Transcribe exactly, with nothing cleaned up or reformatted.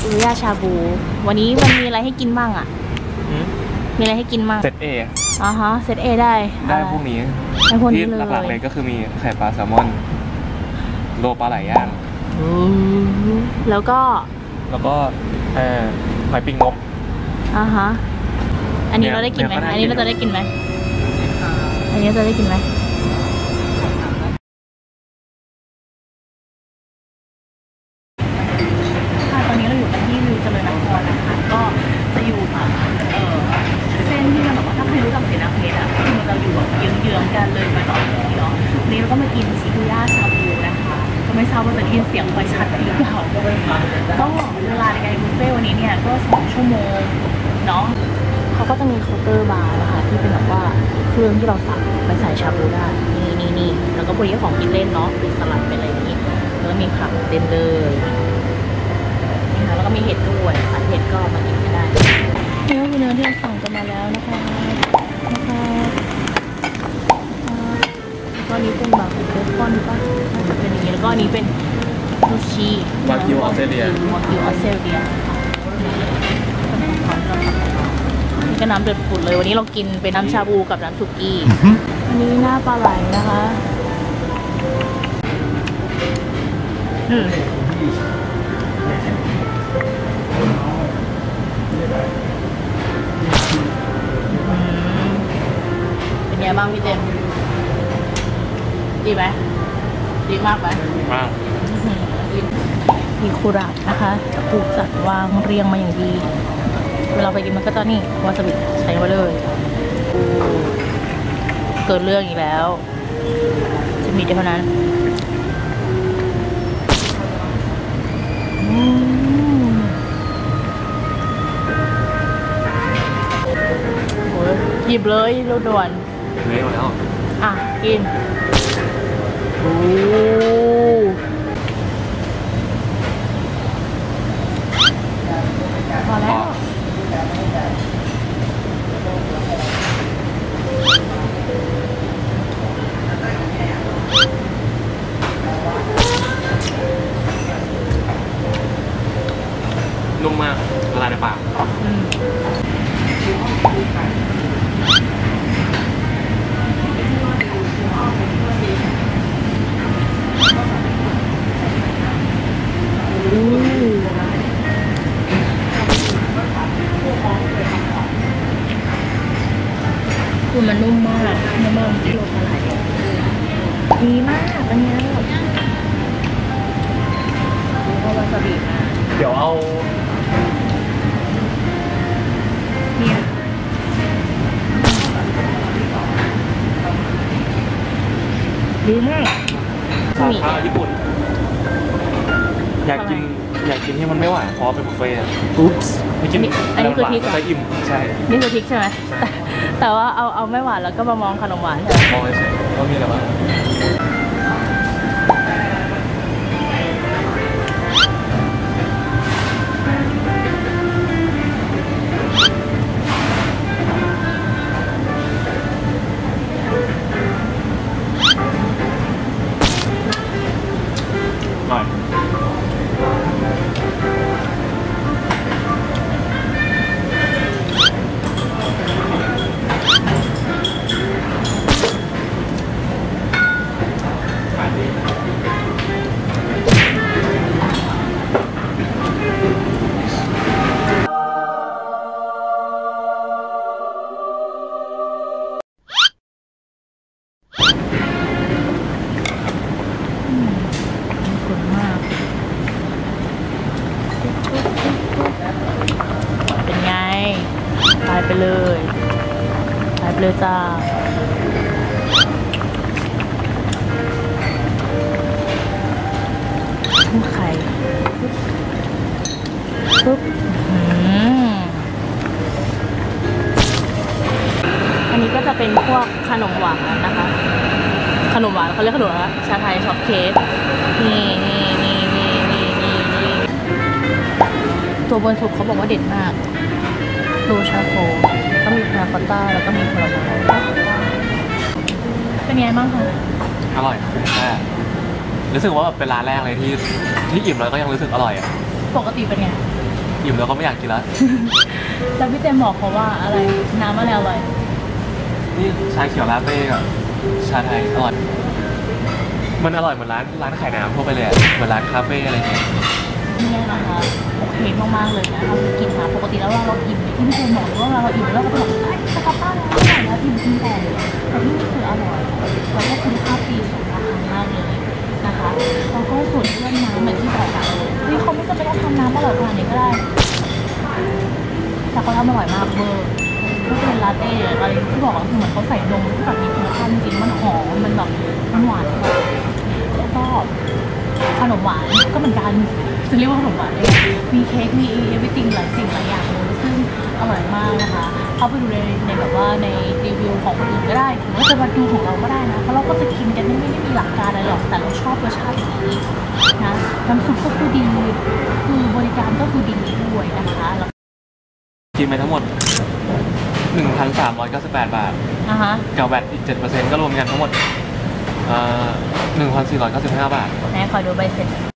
อุรุยาชาบูวันนี้มันมีอะไรให้กินบ้างอ่ะมีอะไรให้กินบ้างเซตเออ๋อฮะเซตเอได้ได้พวกนี้ที่หลักๆเลยก็คือมีไข่ปลาแซลมอนโลปลาไหลย่างแล้วก็แล้วก็เอ่อหอยปิ้งนกอ่าฮะอันนี้เราได้กินไหมอันนี้เราจะได้กินไหมอันนี้จะได้กินไหมตอนนี้เราอยู่กันที่วิวเจริญนครนะคะก็จะอยู่แบบเออเส้นที่มันแบบว่าถ้าใครรู้จักเสนาเพชรอ่ะคือมันจะอยู่แบบเยื้องๆกันเลยมาต่อที่เนาะวันนี้เราก็มากินชิคุย่าชาบูนะคะก็ไม่ทราบว่าจะได้ยินเสียงไฟชัดหรือเปล่าก็เวลาในการบุฟเฟ่วันนี้เนี่ยก็สองชั่วโมงเนาะเขาก็จะมีเคาน์เตอร์บาร์นะคะที่เป็นแบบว่าเครื่องที่เราสั่งไปใส่ชาบูได้นี่นี่นี่แล้วก็บริการของกินเล่นเนาะเป็นสลัดเป็นอะไรอย่างนี้แล้วก็มีผักเต็มเลยนี่ค่ะแล้วก็มีเห็ดด้วยค่ะเห็ดก็มากินกันได้เนื้อคือเนื้อที่เราสั่งกันมาแล้วนะคะนะคะแล้วก็นี้เป็นแบบเบคอนก็น่าจะเป็นอย่างนี้แล้วก็อันนี้เป็นซูชิวากิวออสเตรเลียวากิวออสเตรเลียนี่ก็น้ำเดือดปุดเลยวันนี้เรากินเป็นน้ำชาบูกับน้ำสุกี้อันนี้หน้าปลาไหลนะคะอืมเป็นไงบ้างพี่เจมส์ดีไหมดีมากไหมมากมีคุระนะคะถูกจัดวางเรียงมาอย่างดีเวลาไปกินมันก็จะนี่วาซาบิใส่มาเลยเกิดเรื่องอีกแล้วจะมีเท่านั้นหยิบเลยเราด่วนเละหมดแล้วอ่ะกินโอ้พอแล้วนุ่มมากละลายในปากคือมันนุ่มมากนุ่มมากที่โลปลาไหลดีมากอันนี้เอาวาซาบิมาเดี๋ยวเอาเนี่ยดีมากข้าวญี่ปุ่นอยากกินอยากกินที่มันไม่หวานเพราะเป็นบุฟเฟ่ต์อุ๊บไม่กินอันนี้คือพริกจะอิ่มใช่นี่คือพริกใช่ไหมแต่ว่าเอาเอาไม่หวานแล้วก็มามองขนมหวานใช่ไหมมองเฉยๆว่ามีอะไรบ้างอร่อยตายไปเลยตายไปเลยจ้าผู้ไข่ปุ๊บอันนี้ก็จะเป็นพวกขนมหวานนะคะขนมหวานเขาเรียกขนมอะไรชาไทยช็อกเค้กนี่นี่นี่นี่นี่นี่ตัวบนสุดเขาบอกว่าเด็ดมากโรชาโคก็มีพานาคอตต้าแล้วก็มีผลไม้เป็นไงบ้างคะอร่อยคุ้มค่ารู้สึกว่าเป็นร้านแรกเลยที่ที่อิ่มแล้วก็ยังรู้สึกอร่อยอ่ะปกติเป็นไงอิ่มแล้วก็ไม่อยากกินแล้วแล้วพี่เจมบอกเขาว่าอะไรน้ำอะไรอร่อยนี่ชาเขียวลาเต้กับชาไทยอร่อย มันอร่อยเหมือนร้านร้านขายน้ำทั่วไปเลยอะเหมือนร้านคาเฟ่อะไรเงี้ยเนี่ยนะคะโอเคมากๆเลยนะเรากินค่ะปกติแล้วเราเราอิ่มที่พี่เจมบอกว่าเราอิ่มแล้วเราก็จะแบบจะกลับบ้านแล้วอร่อยแล้วอิ่มกินต่อเลยแต่ที่นี่คืออร่อยแล้วก็คุณภาพดีสมราคามากเลยนะคะแล้วก็ส่วนเรื่องน้ำเหมือนที่บอกอะเฮ้ยเขาไม่จำเป็นต้องทำน้ำอร่อยขนาดนี้ก็ได้แต่เขาทำอร่อยมากเบอร์ก็เป็นลาเต้อะไรที่บอกว่าคือเหมือนเขาใส่นมที่แบบมีคุณภาพจริงๆมันหอมมันแบบมันหวานแล้วก็ขนมหวานก็เหมือนกันจะเรียกว่าขนมหวานเลยมีเค้กมีเอวิติงหลายสิ่งหลายอย่างเลยซึ่งอร่อยมากนะคะเข้าไปดูในในแบบว่าในรีวิวของคนอื่นก็ได้หรือว่าจะมาดูของเราก็ได้นะเพราะเราก็จะกินกันไม่ไม่ได้มีหลักการอะไรหรอกแต่เราชอบรสชาติอย่างนี้นะน้ำซุปก็คือดีคือบริการก็คือดีด้วยนะคะแล้วกินไปทั้งหมด หนึ่งพันสามร้อยเก้าสิบแปด บาทอ่ะฮะกับแวตอีก เจ็ดเปอร์เซ็นต์ ก็รวมกันทั้งหมดเอ่อหนึ่งพันสี่ร้อยเก้าสิบห้า บาทไหนขอดูใบเสร็จ